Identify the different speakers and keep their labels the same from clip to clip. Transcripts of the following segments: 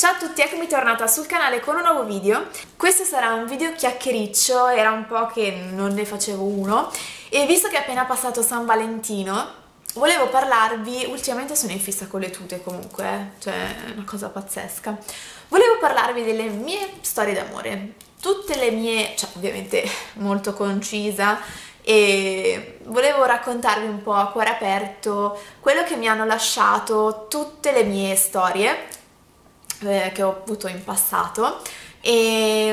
Speaker 1: Ciao a tutti, eccomi tornata sul canale con un nuovo video. Questo sarà un video chiacchiericcio, era un po' che non ne facevo uno e visto che è appena passato San Valentino volevo parlarvi, ultimamente sono in fissa con le tute comunque, cioè è una cosa pazzesca. Volevo parlarvi delle mie storie d'amore, tutte le mie, cioè ovviamente molto concisa, e volevo raccontarvi un po' a cuore aperto quello che mi hanno lasciato tutte le mie storie che ho avuto in passato e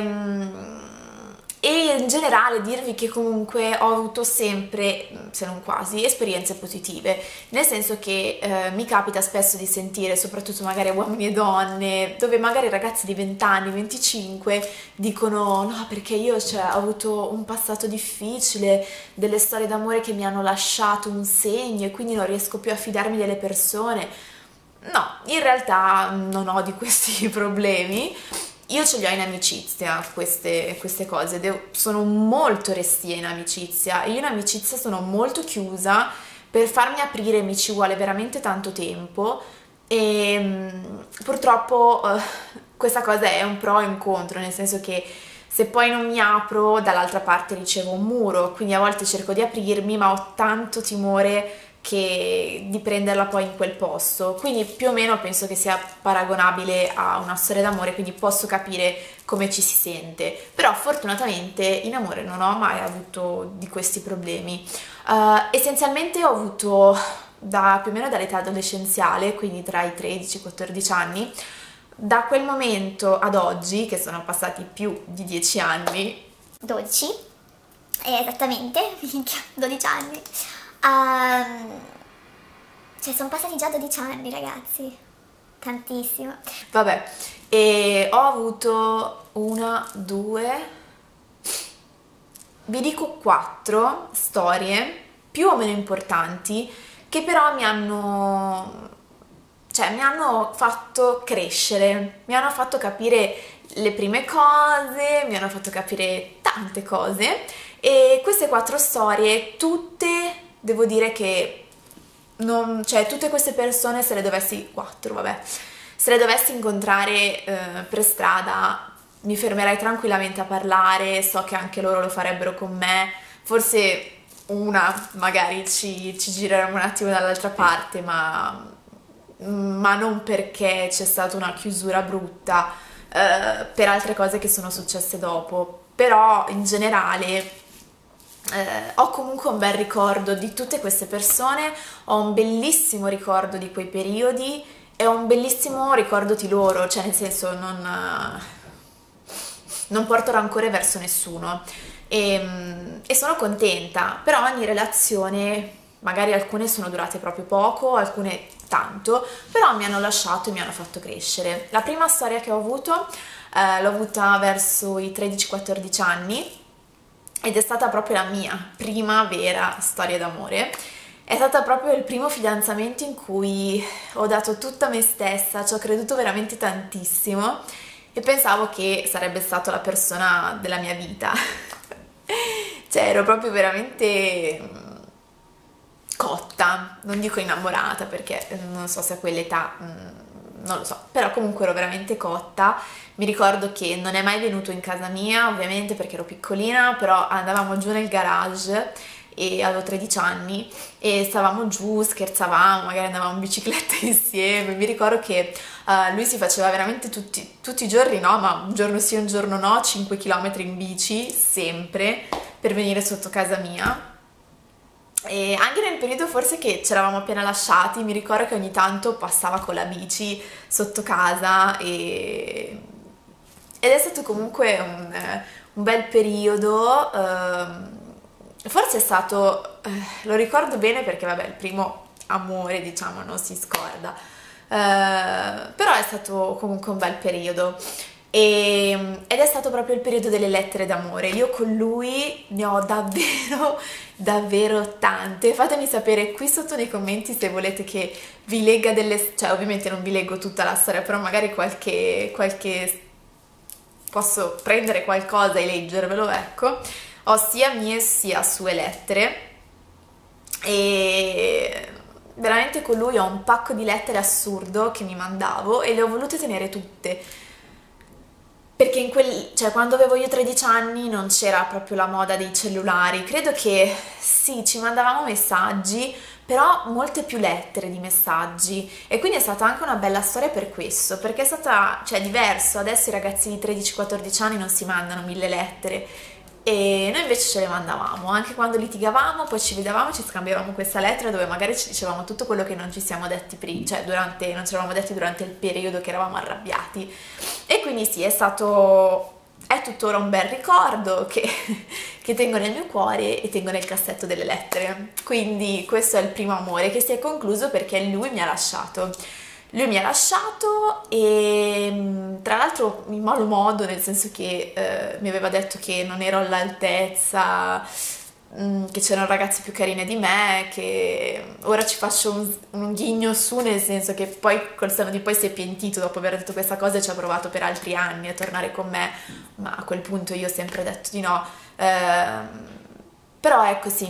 Speaker 1: in generale dirvi che comunque ho avuto sempre, se non quasi, esperienze positive, nel senso che mi capita spesso di sentire, soprattutto magari uomini e donne, dove magari ragazzi di 20 anni, 25 dicono no perché io ho avuto un passato difficile, delle storie d'amore che mi hanno lasciato un segno e quindi non riesco più a fidarmi delle persone. No, in realtà non ho di questi problemi. Io ce li ho in amicizia queste cose, sono molto restia in amicizia. Io in amicizia sono molto chiusa, per farmi aprire mi ci vuole veramente tanto tempo e purtroppo questa cosa è un pro e un contro, nel senso che se poi non mi apro dall'altra parte ricevo un muro, quindi a volte cerco di aprirmi ma ho tanto timore di prenderla poi in quel posto, quindi più o meno penso che sia paragonabile a una storia d'amore, quindi posso capire come ci si sente, però fortunatamente in amore non ho mai avuto di questi problemi. Essenzialmente ho avuto più o meno dall'età adolescenziale, quindi tra i 13 e i 14 anni, da quel momento ad oggi, che sono passati più di 10 anni.
Speaker 2: 12, esattamente, 12 anni. Cioè sono passati già 12 anni ragazzi, tantissimo.
Speaker 1: Vabbè, e ho avuto una, due, vi dico 4 storie più o meno importanti che però mi hanno fatto crescere, mi hanno fatto capire le prime cose, mi hanno fatto capire tante cose e queste 4 storie tutte devo dire che tutte queste persone se le dovessi incontrare per strada mi fermerei tranquillamente a parlare, so che anche loro lo farebbero con me, forse una magari ci gireremo un attimo dall'altra parte, ma non perché c'è stata una chiusura brutta, per altre cose che sono successe dopo, però in generale ho comunque un bel ricordo di tutte queste persone, ho un bellissimo ricordo di quei periodi e ho un bellissimo ricordo di loro, cioè nel senso non porto rancore verso nessuno e sono contenta, però ogni relazione, magari alcune sono durate proprio poco, alcune tanto, però mi hanno lasciato e mi hanno fatto crescere. La prima storia che ho avuto l'ho avuta verso i 13-14 anni ed è stata proprio la mia prima vera storia d'amore. È stata proprio il primo fidanzamento in cui ho dato tutta me stessa, ci ho creduto veramente tantissimo e pensavo che sarebbe stata la persona della mia vita. Cioè ero proprio veramente cotta, non dico innamorata perché non so se a quell'età, non lo so, però comunque ero veramente cotta. Mi ricordo che non è mai venuto in casa mia, ovviamente perché ero piccolina, però andavamo giù nel garage e avevo 13 anni e stavamo giù, scherzavamo, magari andavamo in bicicletta insieme. Mi ricordo che lui si faceva veramente tutti i giorni, no, ma un giorno sì, un giorno no, 5 km in bici, sempre, per venire sotto casa mia. E anche nel periodo forse che ci eravamo appena lasciati, mi ricordo che ogni tanto passava con la bici sotto casa ed è stato comunque un bel periodo, forse è stato, lo ricordo bene perché vabbè il primo amore diciamo non si scorda, però è stato comunque un bel periodo. Ed è stato proprio il periodo delle lettere d'amore. Io con lui ne ho davvero tante. Fatemi sapere qui sotto nei commenti se volete che vi legga cioè ovviamente non vi leggo tutta la storia, però magari qualche posso prendere qualcosa e leggervelo, ecco. Ho sia mie sia sue lettere e veramente con lui ho un pacco di lettere assurdo che mi mandavo e le ho volute tenere tutte. Perché cioè, quando avevo io 13 anni non c'era proprio la moda dei cellulari, credo che sì, ci mandavamo messaggi, però molte più lettere di messaggi e quindi è stata anche una bella storia per questo, perché è stata, cioè, diverso, adesso i ragazzi di 13-14 anni non si mandano 1000 lettere e noi invece ce le mandavamo, anche quando litigavamo, poi ci vedevamo, ci scambiavamo questa lettera dove magari ci dicevamo tutto quello che non ci siamo detti prima, cioè non ci eravamo detti durante il periodo che eravamo arrabbiati. E quindi sì, è tuttora un bel ricordo che tengo nel mio cuore e tengo nel cassetto delle lettere. Quindi questo è il primo amore che si è concluso perché lui mi ha lasciato. Lui mi ha lasciato e tra l'altro in malo modo, nel senso che mi aveva detto che non ero all'altezza, che c'erano ragazze più carine di me, che ora ci faccio un ghigno su, nel senso che poi col senno di poi si è pentito dopo aver detto questa cosa e ci ha provato per altri anni a tornare con me, ma a quel punto io ho sempre detto di no. Però ecco sì,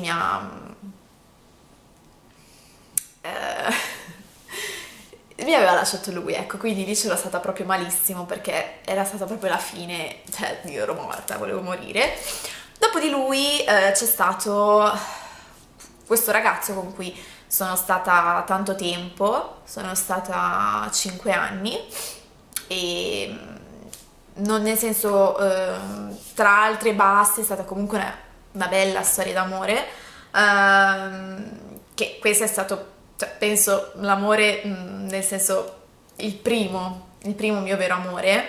Speaker 1: mi aveva lasciato lui, ecco, quindi lì c'era stata proprio malissimo perché era stata proprio la fine, cioè io ero morta, volevo morire. Dopo di lui c'è stato questo ragazzo con cui sono stata tanto tempo, sono stata 5 anni e non nel senso tra altre e basse è stata comunque una bella storia d'amore, che questo è stato, cioè, penso l'amore nel senso il primo mio vero amore,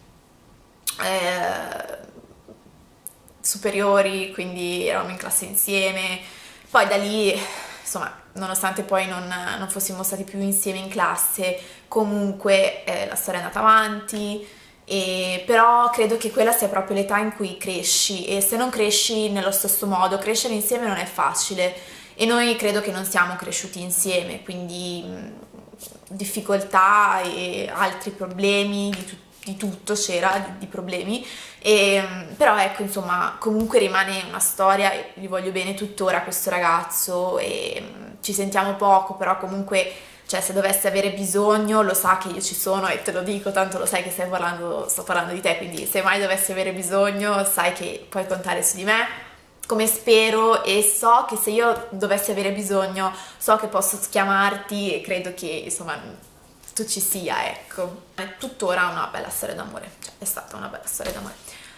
Speaker 1: superiori, quindi eravamo in classe insieme, poi da lì insomma nonostante poi non fossimo stati più insieme in classe comunque la storia è andata avanti. Però credo che quella sia proprio l'età in cui cresci e se non cresci nello stesso modo, crescere insieme non è facile e noi credo che non siamo cresciuti insieme, quindi difficoltà e altri problemi, di tutto c'era, di problemi, però ecco insomma comunque rimane una storia, e gli voglio bene tuttora a questo ragazzo e ci sentiamo poco, però comunque cioè se dovesse avere bisogno lo sa che io ci sono e te lo dico, tanto lo sai che sto parlando di te, quindi se mai dovessi avere bisogno sai che puoi contare su di me, come spero, e so che se io dovessi avere bisogno so che posso chiamarti e credo che insomma tu ci sia, ecco. È tuttora una bella storia d'amore, cioè è stata una bella storia d'amore.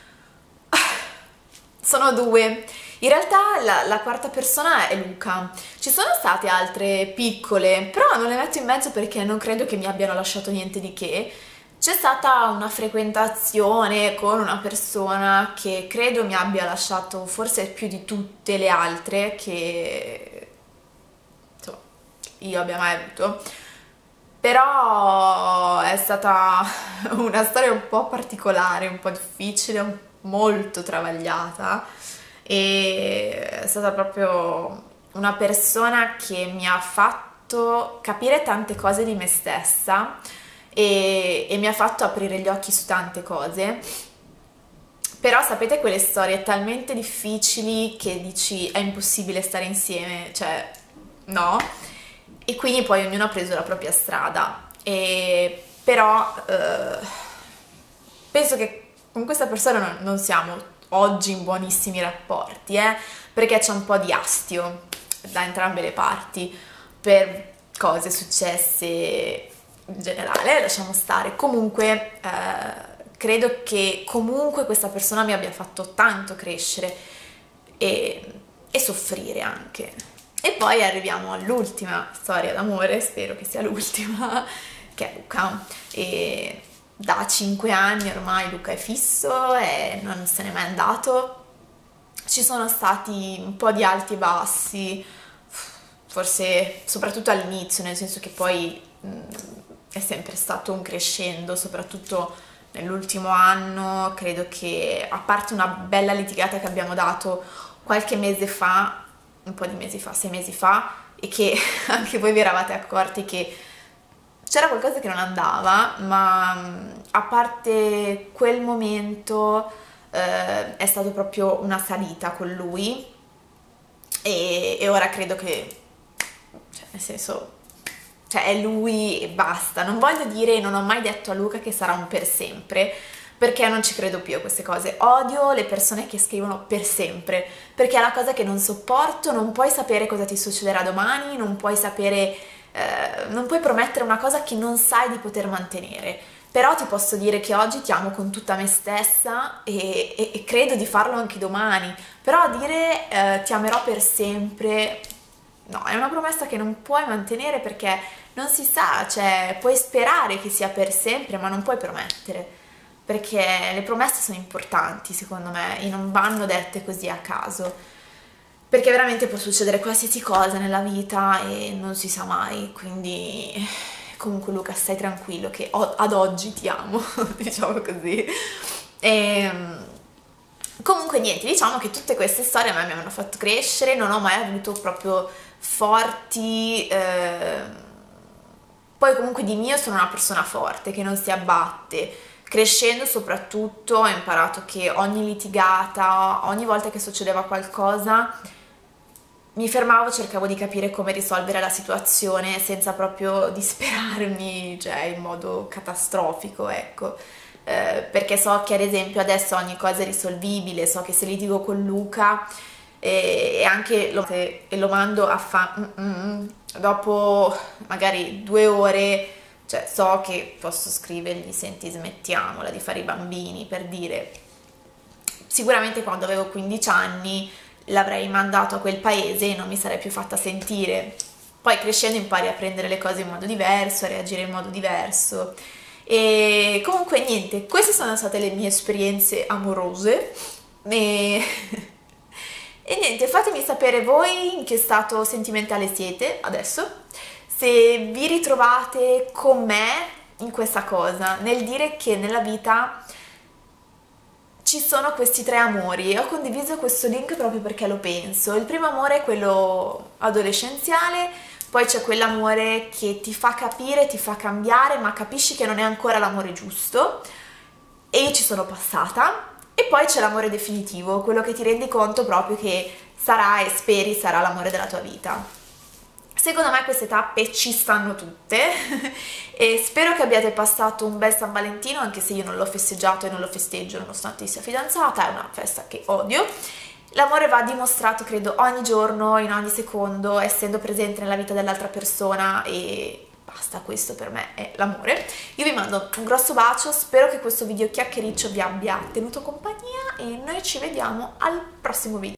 Speaker 1: Sono due. In realtà la quarta persona è Luca. Ci sono state altre piccole, però non le metto in mezzo perché non credo che mi abbiano lasciato niente di che. C'è stata una frequentazione con una persona che credo mi abbia lasciato forse più di tutte le altre che insomma, io abbia mai avuto. Però è stata una storia un po' particolare, un po' difficile, molto travagliata e è stata proprio una persona che mi ha fatto capire tante cose di me stessa e mi ha fatto aprire gli occhi su tante cose. Però sapete quelle storie talmente difficili che dici è impossibile stare insieme, cioè no, e quindi poi ognuno ha preso la propria strada, però penso che con questa persona non siamo oggi in buonissimi rapporti, perché c'è un po' di astio da entrambe le parti per cose successe in generale, lasciamo stare. Comunque credo che comunque questa persona mi abbia fatto tanto crescere e soffrire anche. E poi arriviamo all'ultima storia d'amore, spero che sia l'ultima, che è Luca. E da 5 anni ormai Luca è fisso e non se n'è mai andato. Ci sono stati un po' di alti e bassi, forse soprattutto all'inizio, nel senso che poi è sempre stato un crescendo, soprattutto nell'ultimo anno. Credo che, a parte una bella litigata che abbiamo dato qualche mese fa, un po' di mesi fa, 6 mesi fa, e che anche voi vi eravate accorti che c'era qualcosa che non andava, ma a parte quel momento è stato proprio una salita con lui e ora credo che cioè, nel senso, cioè è lui e basta. Non voglio dire, non ho mai detto a Luca che sarà un per sempre, perché non ci credo più a queste cose. Odio le persone che scrivono per sempre, perché è una cosa che non sopporto. Non puoi sapere cosa ti succederà domani, non puoi sapere, non puoi promettere una cosa che non sai di poter mantenere. Però ti posso dire che oggi ti amo con tutta me stessa e credo di farlo anche domani. Però dire ti amerò per sempre, no, è una promessa che non puoi mantenere, perché non si sa, cioè puoi sperare che sia per sempre, ma non puoi promettere, perché le promesse sono importanti, secondo me, e non vanno dette così a caso, perché veramente può succedere qualsiasi cosa nella vita e non si sa mai. Quindi comunque Luca, stai tranquillo che ad oggi ti amo, diciamo così. E comunque niente, diciamo che tutte queste storie a me mi hanno fatto crescere. Non ho mai avuto proprio forti poi comunque di mio sono una persona forte che non si abbatte. Crescendo soprattutto ho imparato che ogni litigata, ogni volta che succedeva qualcosa, mi fermavo, cercavo di capire come risolvere la situazione senza proprio disperarmi, cioè in modo catastrofico, ecco. Perché so che ad esempio adesso ogni cosa è risolvibile, so che se litigo con Luca e anche lo mando a dopo magari 2 ore, cioè so che posso scrivergli: senti, smettiamola di fare i bambini, per dire. Sicuramente quando avevo 15 anni l'avrei mandato a quel paese e non mi sarei più fatta sentire. Poi crescendo impari a prendere le cose in modo diverso, a reagire in modo diverso. E comunque niente, queste sono state le mie esperienze amorose e, e niente, fatemi sapere voi in che stato sentimentale siete adesso, se vi ritrovate con me in questa cosa, nel dire che nella vita ci sono questi 3 amori. E ho condiviso questo link proprio perché lo penso. Il primo amore è quello adolescenziale, poi c'è quell'amore che ti fa capire, ti fa cambiare, ma capisci che non è ancora l'amore giusto, e io ci sono passata. E poi c'è l'amore definitivo, quello che ti rendi conto proprio che sarà, e speri sarà, l'amore della tua vita. Secondo me queste tappe ci stanno tutte e spero che abbiate passato un bel San Valentino, anche se io non l'ho festeggiato e non lo festeggio nonostante sia fidanzata, è una festa che odio. L'amore va dimostrato, credo, ogni giorno, in ogni secondo, essendo presente nella vita dell'altra persona, e basta, questo per me è l'amore. Io vi mando un grosso bacio, spero che questo video chiacchiericcio vi abbia tenuto compagnia e noi ci vediamo al prossimo video.